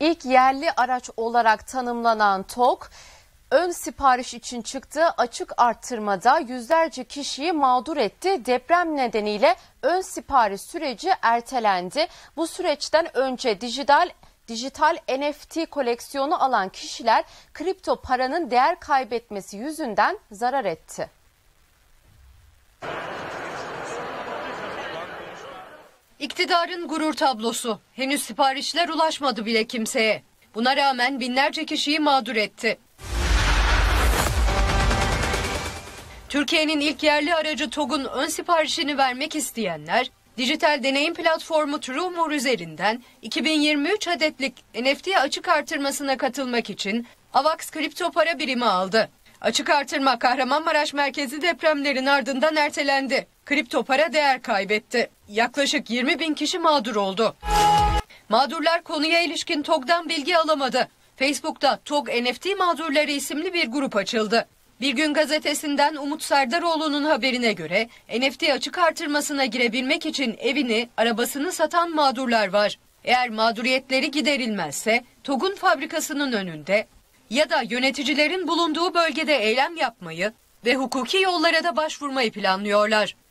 İlk yerli araç olarak tanımlanan TOG, ön sipariş için çıktığı açık arttırmada yüzlerce kişiyi mağdur etti. Deprem nedeniyle ön sipariş süreci ertelendi. Bu süreçten önce dijital NFT koleksiyonu alan kişiler kripto paranın değer kaybetmesi yüzünden zarar etti. İktidarın gurur tablosu. Henüz siparişler ulaşmadı bile kimseye. Buna rağmen binlerce kişiyi mağdur etti. Türkiye'nin ilk yerli aracı TOG'un ön siparişini vermek isteyenler, dijital deneyim platformu TrueMove üzerinden 2023 adetlik NFT açık artırmasına katılmak için AVAX kripto para birimi aldı. Açık artırma Kahramanmaraş merkezi depremlerin ardından ertelendi. Kripto para değer kaybetti. Yaklaşık 20.000 kişi mağdur oldu. Mağdurlar konuya ilişkin TOG'dan bilgi alamadı. Facebook'ta TOG NFT mağdurları isimli bir grup açıldı. Bir Gün Gazetesi'nden Umut Serdaroğlu'nun haberine göre NFT açık artırmasına girebilmek için evini, arabasını satan mağdurlar var. Eğer mağduriyetleri giderilmezse TOG'un fabrikasının önünde ya da yöneticilerin bulunduğu bölgede eylem yapmayı ve hukuki yollara da başvurmayı planlıyorlar.